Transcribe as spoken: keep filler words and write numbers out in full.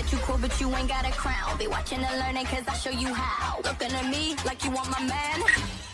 that you cool, but you ain't got a crown. Be watching and learning, cause I show you how. Looking at me like you want my man.